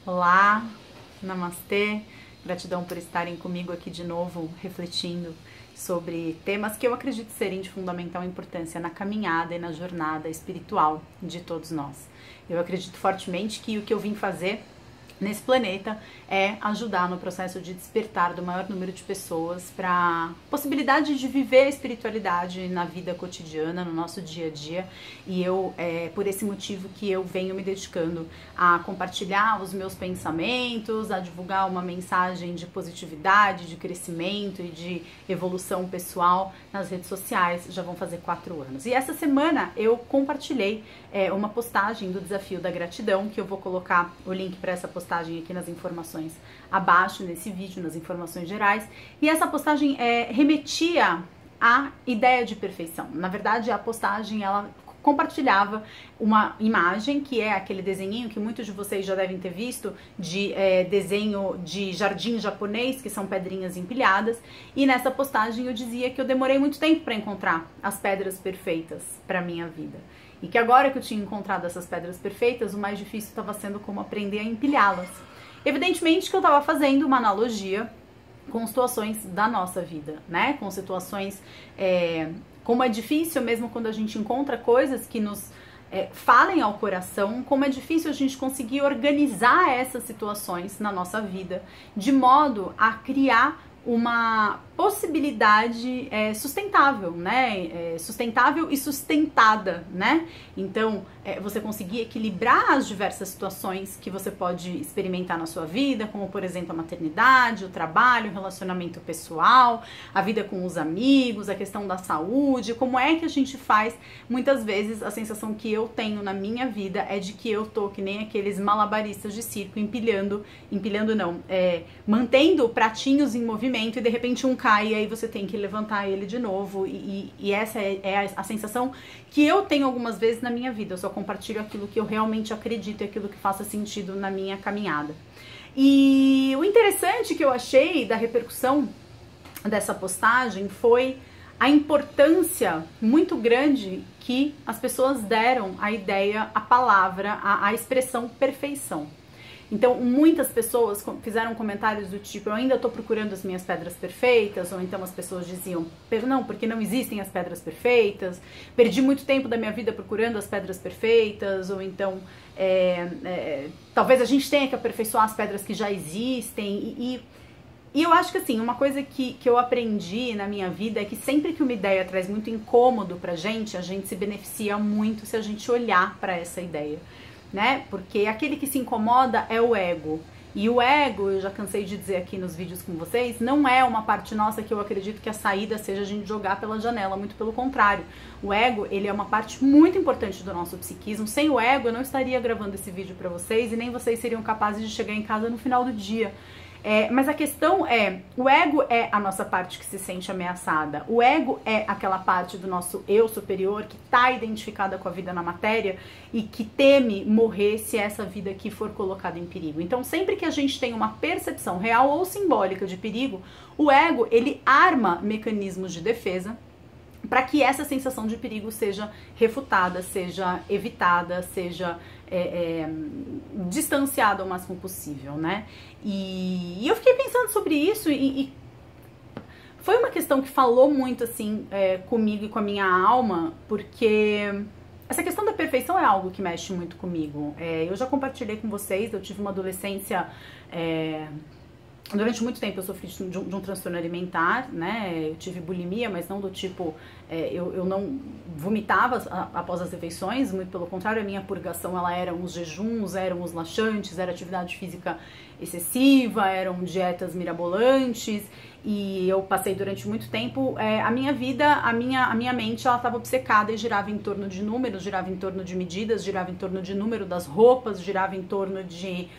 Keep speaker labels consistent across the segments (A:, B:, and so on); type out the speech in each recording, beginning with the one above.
A: Olá, namastê, gratidão por estarem comigo aqui de novo, refletindo sobre temas que eu acredito serem de fundamental importância na caminhada e na jornada espiritual de todos nós. Eu acredito fortemente que o que eu vim fazer nesse planeta é ajudar no processo de despertar do maior número de pessoas para a possibilidade de viver a espiritualidade na vida cotidiana, no nosso dia a dia. E é por esse motivo que eu venho me dedicando a compartilhar os meus pensamentos, a divulgar uma mensagem de positividade, de crescimento e de evolução pessoal nas redes sociais. Já vão fazer 4 anos. E essa semana eu compartilhei uma postagem do Desafio da Gratidão, que eu vou colocar o link para essa postagem aqui nas informações abaixo, nesse vídeo, nas informações gerais. E essa postagem remetia à ideia de perfeição. Na verdade, a postagem, ela compartilhava uma imagem, que é aquele desenhinho que muitos de vocês já devem ter visto, de desenho de jardim japonês, que são pedrinhas empilhadas. E nessa postagem eu dizia que eu demorei muito tempo para encontrar as pedras perfeitas para minha vida. E que agora que eu tinha encontrado essas pedras perfeitas, o mais difícil estava sendo como aprender a empilhá-las. Evidentemente que eu estava fazendo uma analogia com situações da nossa vida, né? Com situações, como é difícil mesmo quando a gente encontra coisas que nos falem ao coração, como é difícil a gente conseguir organizar essas situações na nossa vida, de modo a criar uma possibilidade sustentável, né? Sustentável e sustentada, né? Então, você conseguir equilibrar as diversas situações que você pode experimentar na sua vida, como, por exemplo, a maternidade, o trabalho, o relacionamento pessoal, a vida com os amigos, a questão da saúde. Como é que a gente faz? Muitas vezes, a sensação que eu tenho na minha vida é de que eu tô que nem aqueles malabaristas de circo, mantendo pratinhos em movimento e, de repente, um cai e aí você tem que levantar ele de novo, e essa é a sensação que eu tenho algumas vezes na minha vida. Eu só compartilho aquilo que eu realmente acredito e aquilo que faça sentido na minha caminhada. E o interessante que eu achei da repercussão dessa postagem foi a importância muito grande que as pessoas deram à ideia, à palavra, à expressão perfeição. Então, muitas pessoas fizeram comentários do tipo: eu ainda estou procurando as minhas pedras perfeitas, ou então as pessoas diziam: não, porque não existem as pedras perfeitas, perdi muito tempo da minha vida procurando as pedras perfeitas, ou então talvez a gente tenha que aperfeiçoar as pedras que já existem. E eu acho que, assim, uma coisa que eu aprendi na minha vida é que sempre que uma ideia traz muito incômodo pra gente, a gente se beneficia muito se a gente olhar para essa ideia, né? Porque aquele que se incomoda é o ego. E o ego, eu já cansei de dizer aqui nos vídeos com vocês, não é uma parte nossa que eu acredito que a saída seja a gente jogar pela janela, muito pelo contrário. O ego, ele é uma parte muito importante do nosso psiquismo. Sem o ego, eu não estaria gravando esse vídeo pra vocês e nem vocês seriam capazes de chegar em casa no final do dia. Mas a questão o ego é a nossa parte que se sente ameaçada. O ego é aquela parte do nosso eu superior que está identificada com a vida na matéria e que teme morrer se essa vida aqui for colocada em perigo. Então, sempre que a gente tem uma percepção real ou simbólica de perigo, o ego, ele arma mecanismos de defesa para que essa sensação de perigo seja refutada, seja evitada, seja distanciada ao máximo possível, né? E eu fiquei pensando sobre isso e foi uma questão que falou muito, assim, comigo e com a minha alma, porque essa questão da perfeição é algo que mexe muito comigo. Eu já compartilhei com vocês, eu tive uma adolescência... Durante muito tempo eu sofri de um transtorno alimentar, né? Eu tive bulimia, mas não do tipo... eu não vomitava após as refeições, muito pelo contrário, a minha purgação, ela eram os jejuns, eram os laxantes, era atividade física excessiva, eram dietas mirabolantes, e eu passei durante muito tempo, a minha vida, a minha mente, ela estava obcecada e girava em torno de números, girava em torno de medidas, girava em torno de número das roupas, girava em torno de...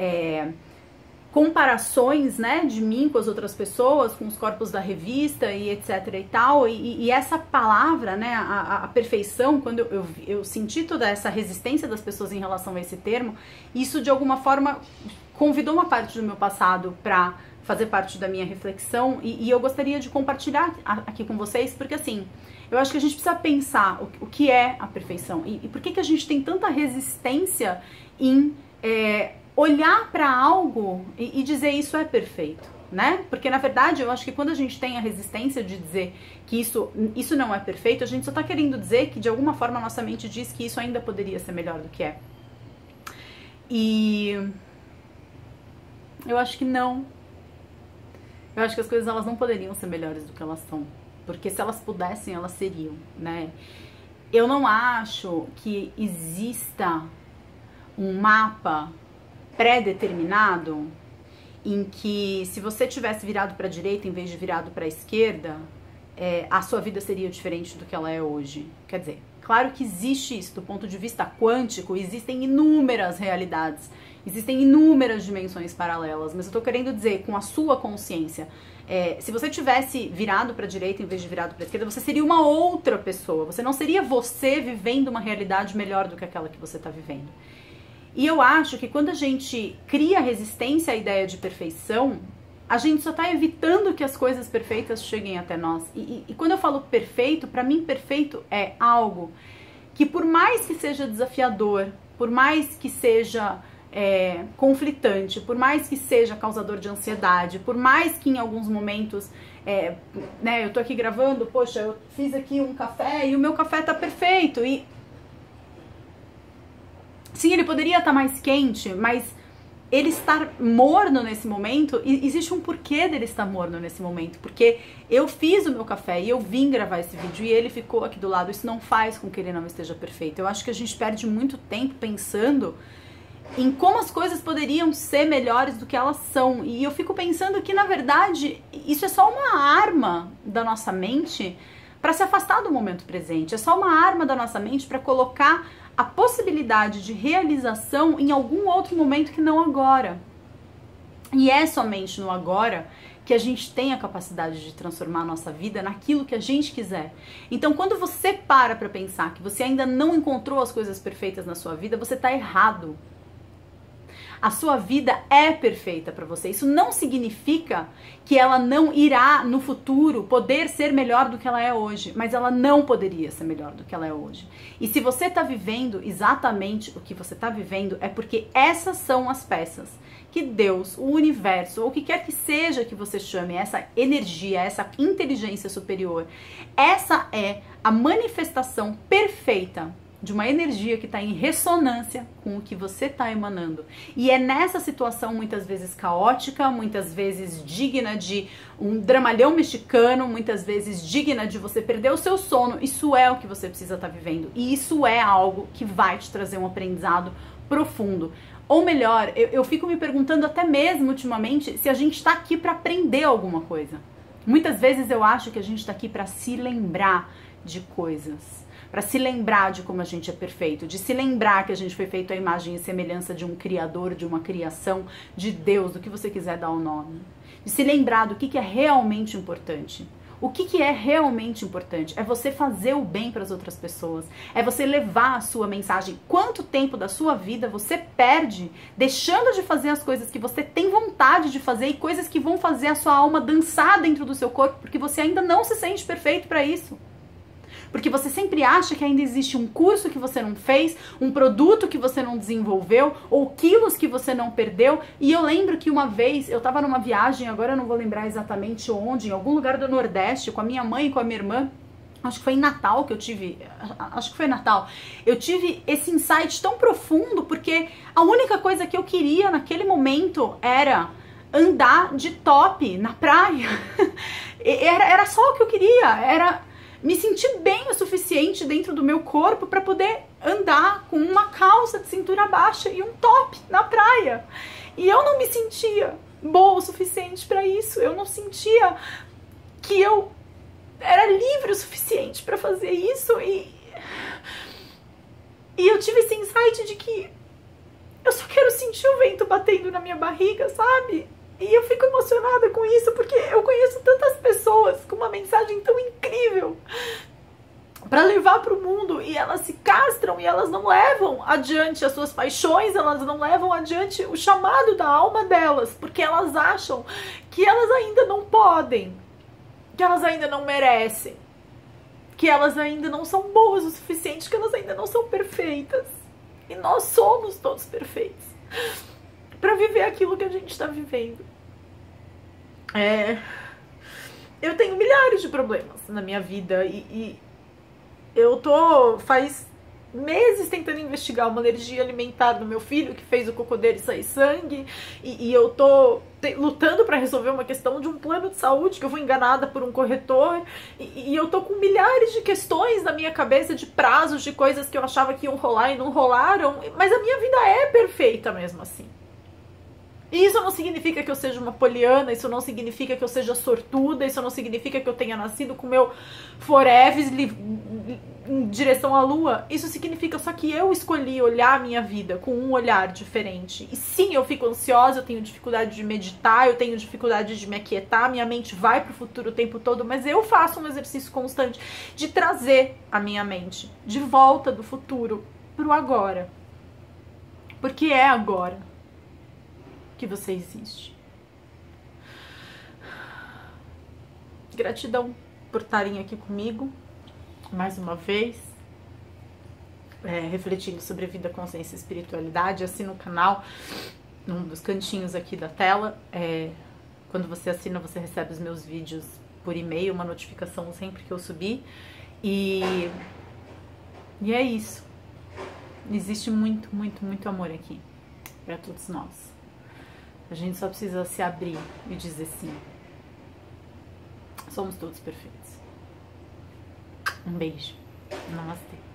A: comparações, né, de mim com as outras pessoas, com os corpos da revista e etc e tal, e essa palavra, né, a perfeição, quando eu senti toda essa resistência das pessoas em relação a esse termo, isso de alguma forma convidou uma parte do meu passado para fazer parte da minha reflexão, e eu gostaria de compartilhar aqui com vocês, porque assim, eu acho que a gente precisa pensar o que é a perfeição, e por que a gente tem tanta resistência em olhar para algo e dizer isso é perfeito, né? Porque na verdade eu acho que quando a gente tem a resistência de dizer que isso não é perfeito, a gente só tá querendo dizer que de alguma forma a nossa mente diz que isso ainda poderia ser melhor do que é. E eu acho que não. Eu acho que as coisas elas não poderiam ser melhores do que elas são, porque se elas pudessem, elas seriam, né? Eu não acho que exista um mapa pré-determinado em que se você tivesse virado para a direita em vez de virado para a esquerda, a sua vida seria diferente do que ela é hoje. Quer dizer, claro que existe isso, do ponto de vista quântico, existem inúmeras realidades, existem inúmeras dimensões paralelas, mas eu tô querendo dizer, com a sua consciência, se você tivesse virado para a direita em vez de virado para a esquerda, você seria uma outra pessoa, você não seria você vivendo uma realidade melhor do que aquela que você está vivendo. E eu acho que quando a gente cria resistência à ideia de perfeição, a gente só está evitando que as coisas perfeitas cheguem até nós. E quando eu falo perfeito, para mim perfeito é algo que por mais que seja desafiador, por mais que seja conflitante, por mais que seja causador de ansiedade, por mais que em alguns momentos, né, eu tô aqui gravando, poxa, eu fiz aqui um café e o meu café tá perfeito, e sim, ele poderia estar mais quente, mas ele estar morno nesse momento, existe um porquê dele estar morno nesse momento, porque eu fiz o meu café e eu vim gravar esse vídeo e ele ficou aqui do lado, isso não faz com que ele não esteja perfeito. Eu acho que a gente perde muito tempo pensando em como as coisas poderiam ser melhores do que elas são, e eu fico pensando que na verdade isso é só uma arma da nossa mente para se afastar do momento presente, é só uma arma da nossa mente para colocar a possibilidade de realização em algum outro momento que não agora. E é somente no agora que a gente tem a capacidade de transformar a nossa vida naquilo que a gente quiser. Então, quando você para pensar que você ainda não encontrou as coisas perfeitas na sua vida, você está errado. A sua vida é perfeita para você. Isso não significa que ela não irá no futuro poder ser melhor do que ela é hoje, mas ela não poderia ser melhor do que ela é hoje. E se você está vivendo exatamente o que você está vivendo, é porque essas são as peças que Deus, o universo, ou o que quer que seja que você chame, essa energia, essa inteligência superior, essa é a manifestação perfeita de uma energia que está em ressonância com o que você está emanando. E é nessa situação muitas vezes caótica, muitas vezes digna de um dramalhão mexicano, muitas vezes digna de você perder o seu sono. Isso é o que você precisa estar vivendo. E isso é algo que vai te trazer um aprendizado profundo. Ou melhor, eu fico me perguntando até mesmo ultimamente se a gente está aqui para aprender alguma coisa. Muitas vezes eu acho que a gente está aqui para se lembrar de coisas, para se lembrar de como a gente é perfeito, de se lembrar que a gente foi feito à imagem e semelhança de um criador, de uma criação, de Deus, do que você quiser dar o nome. De se lembrar do que é realmente importante. O que é realmente importante? É você fazer o bem para as outras pessoas. É você levar a sua mensagem. Quanto tempo da sua vida você perde deixando de fazer as coisas que você tem vontade de fazer e coisas que vão fazer a sua alma dançar dentro do seu corpo, porque você ainda não se sente perfeito para isso. Porque você sempre acha que ainda existe um curso que você não fez, um produto que você não desenvolveu, ou quilos que você não perdeu. E eu lembro que uma vez eu tava numa viagem, agora eu não vou lembrar exatamente onde, em algum lugar do Nordeste, com a minha mãe e com a minha irmã. Acho que foi em Natal que eu tive, acho que foi Natal. Eu tive esse insight tão profundo, porque a única coisa que eu queria naquele momento era andar de top na praia. Era só o que eu queria, era me sentir bem o suficiente dentro do meu corpo para poder andar com uma calça de cintura baixa e um top na praia. E eu não me sentia boa o suficiente para isso. Eu não sentia que eu era livre o suficiente para fazer isso. E eu tive esse insight de que eu só quero sentir o vento batendo na minha barriga, sabe? E eu fico emocionada com isso, porque eu conheço tantas pessoas com uma mensagem tão incrível para levar para o mundo, e elas se castram e elas não levam adiante as suas paixões, elas não levam adiante o chamado da alma delas, porque elas acham que elas ainda não podem, que elas ainda não merecem, que elas ainda não são boas o suficiente, que elas ainda não são perfeitas. E nós somos todos perfeitos.
B: viver aquilo que a gente tá vivendo. Eu tenho milhares de problemas na minha vida e eu tô faz meses tentando investigar uma alergia alimentar do meu filho, que fez o cocô dele sair sangue, e eu tô lutando pra resolver uma questão de um plano de saúde, que eu fui enganada por um corretor, e eu tô com milhares de questões na minha cabeça, de prazos, de coisas que eu achava que iam rolar e não rolaram, mas a minha vida é perfeita mesmo assim. E isso não significa que eu seja uma poliana, isso não significa que eu seja sortuda, isso não significa que eu tenha nascido com o meu forever em direção à lua. Isso significa só que eu escolhi olhar a minha vida com um olhar diferente. E sim, eu fico ansiosa, eu tenho dificuldade de meditar, eu tenho dificuldade de me aquietar, minha mente vai pro futuro o tempo todo, mas eu faço um exercício constante de trazer a minha mente de volta do futuro pro agora. Porque é agora que você existe. Gratidão por estarem aqui comigo mais uma vez, refletindo sobre vida, consciência e espiritualidade. Assina o canal num dos cantinhos aqui da tela. Quando você assina, você recebe os meus vídeos por e-mail, uma notificação sempre que eu subir. E é isso. Existe muito, muito, muito amor aqui para todos nós. A gente só precisa se abrir e dizer sim. Somos todos perfeitos. Um beijo. Namastê.